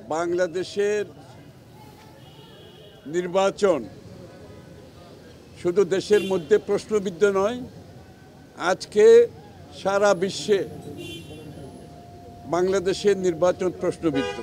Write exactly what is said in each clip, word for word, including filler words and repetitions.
বাংলাদেশের নির্বাচন শুধু দেশের মধ্যে প্রশ্নবিদ্ধ নয়, আজকে সারা বিশ্বে বাংলাদেশের নির্বাচন প্রশ্নবিদ্ধ।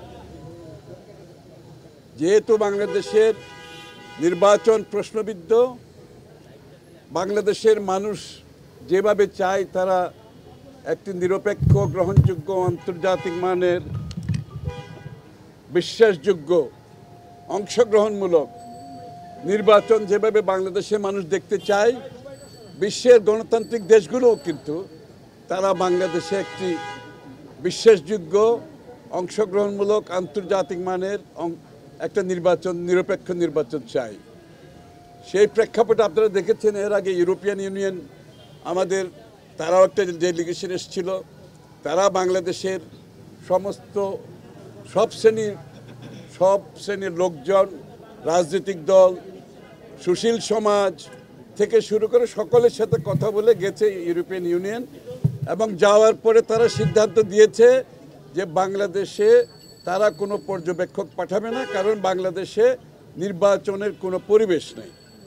যেহেতু বাংলাদেশের নির্বাচন প্রশ্নবিদ্ধ, বাংলাদেশের মানুষ যেভাবে চায় তারা একটি নিরপেক্ষ, গ্রহণযোগ্য, আন্তর্জাতিক মানের, বিশ্বাসযোগ্য, অংশগ্রহণমূলক নির্বাচন যেভাবে বাংলাদেশের মানুষ দেখতে চায়, বিশ্বের গণতান্ত্রিক দেশগুলোও কিন্তু তারা বাংলাদেশে একটি বিশ্বাসযোগ্য, অংশগ্রহণমূলক, আন্তর্জাতিক মানের একটা নির্বাচন, নিরপেক্ষ নির্বাচন চাই। সেই প্রেক্ষাপটে আপনারা দেখেছেন এর আগে ইউরোপিয়ান ইউনিয়ন আমাদের তারাও একটা ডেলিগেশন এসেছিল। তারা বাংলাদেশের সমস্ত সব শ্রেণীর সব শ্রেণীর লোকজন, রাজনৈতিক দল, সুশীল সমাজ থেকে শুরু করে সকলের সাথে কথা বলে গেছে ইউরোপিয়ান ইউনিয়ন, এবং যাওয়ার পরে তারা সিদ্ধান্ত দিয়েছে যে বাংলাদেশে তারা কোনো পর্যবেক্ষক পাঠাবে না, কারণ বাংলাদেশে নির্বাচনের কোনো পরিবেশ নেই।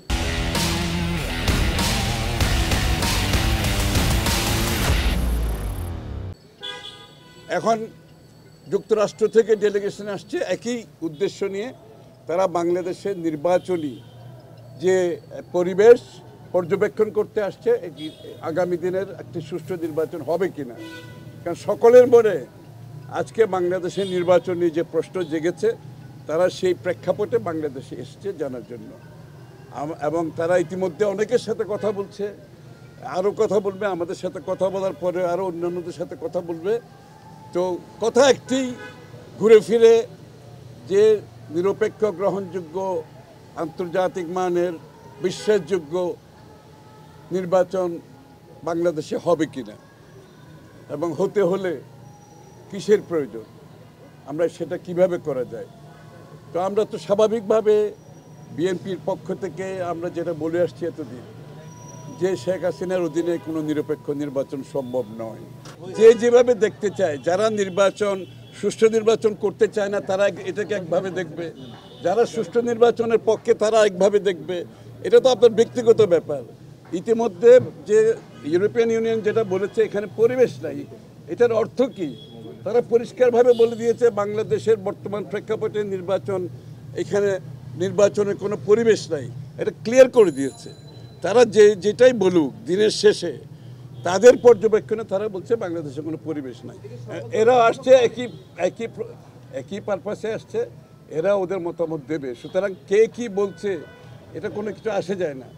এখন যুক্তরাষ্ট্র থেকে ডেলিগেশন আসছে একই উদ্দেশ্য নিয়ে। তারা বাংলাদেশের নির্বাচনী যে পরিবেশ পর্যবেক্ষণ করতে আসছে, আগামী দিনের একটি সুষ্ঠু নির্বাচন হবে কিনা। কারণ সকলের মনে আজকে বাংলাদেশের নির্বাচনী যে প্রশ্ন জেগেছে, তারা সেই প্রেক্ষাপটে বাংলাদেশে এসছে জানার জন্য, এবং তারা ইতিমধ্যে অনেকের সাথে কথা বলছে, আরও কথা বলবে, আমাদের সাথে কথা বলার পরে আরও অন্যান্যদের সাথে কথা বলবে। তো কথা একটি, ঘুরে ফিরে যে নিরপেক্ষ, গ্রহণযোগ্য, আন্তর্জাতিক মানের, বিশ্বাসযোগ্য নির্বাচন বাংলাদেশে হবে কিনা, এবং হতে হলে কিসের প্রয়োজন, আমরা সেটা কিভাবে করা যায়। তো আমরা তো স্বাভাবিকভাবে বিএনপির পক্ষ থেকে আমরা যেটা বলে আসছি এতদিন, যে শেখ হাসিনার অধীনে কোনো নিরপেক্ষ নির্বাচন সম্ভব নয়। যে যেভাবে দেখতে চায়, যারা নির্বাচন সুষ্ঠু নির্বাচন করতে চায় না তারা এটাকে একভাবে দেখবে, যারা সুষ্ঠু নির্বাচনের পক্ষে তারা একভাবে দেখবে। এটা তো আপনার ব্যক্তিগত ব্যাপার। ইতিমধ্যে যে ইউরোপিয়ান ইউনিয়ন যেটা বলেছে এখানে পরিবেশ নাই, এটার অর্থ কি? তারা পরিষ্কারভাবে বলে দিয়েছে বাংলাদেশের বর্তমান প্রেক্ষাপটে নির্বাচন, এখানে নির্বাচনের কোনো পরিবেশ নাই, এটা ক্লিয়ার করে দিয়েছে। তারা যে যেটাই বলুক, দিনের শেষে তাদের পর্যবেক্ষণে তারা বলছে বাংলাদেশে কোনো পরিবেশ নাই। এরা আসছে একই একই একই পারপাসে আসছে, এরা ওদের মতামত দেবে। সুতরাং কে কি বলছে এটা কোনো কিছু আসে যায় না।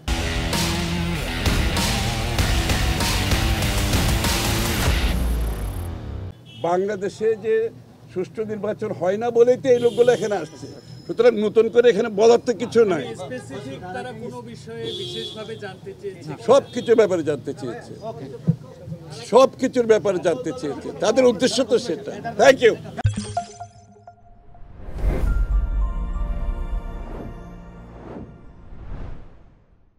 বাংলাদেশে যে সুষ্ঠু নির্বাচন হয় না বলেই তো এই লোকগুলো এখানে আসছে। সুতরাং নতুন করে এখানে বলার তো কিছু নাই। সব কিছুর ব্যাপারে জানতে চেয়েছে, সব কিছুর ব্যাপারে জানতে চেয়েছে, তাদের উদ্দেশ্য তো সেটা। Thank you.